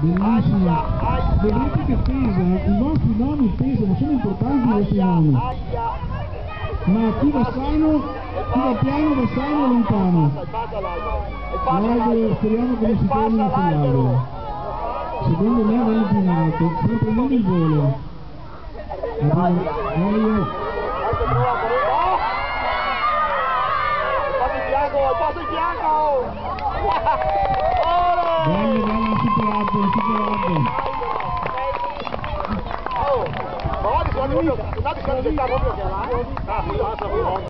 Bellissimo. Vedete che pesa, i vostri nomi pesano, sono importanti i vostri nomi. Ma chi va sano, chi va piano va sano e lontano. L'albero, speriamo che non si fermi sull'albero. Secondo me va inclinato, sta prendendo il volo. Bello, bello, superato, superato. Ma guarda, sono proprio che là.